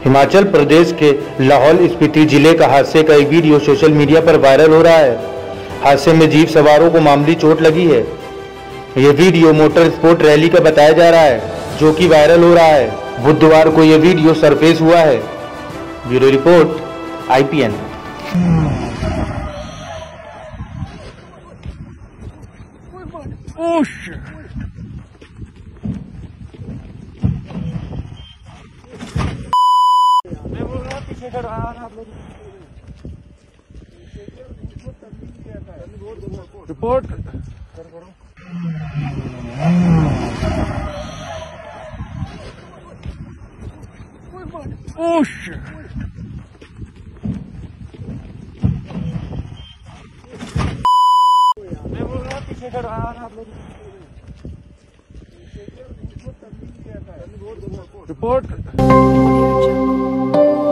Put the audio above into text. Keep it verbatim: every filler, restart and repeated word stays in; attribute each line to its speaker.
Speaker 1: हिमाचल प्रदेश के लाहौल स्पीति जिले का हादसे का एक वीडियो सोशल मीडिया पर वायरल हो रहा है। हादसे में जीप सवारों को मामूली चोट लगी है। यह वीडियो मोटर स्पोर्ट रैली का बताया जा रहा है, जो कि वायरल हो रहा है। बुधवार को यह वीडियो सरफेस हुआ है। Bureau report I P N.
Speaker 2: Oh shit! मैं बोल रहा पीछे खड़ा आप लोग रिपोर्ट कर करो। Oh shit! मैं बोल रहा पीछे खड़ा आप लोग रिपोर्ट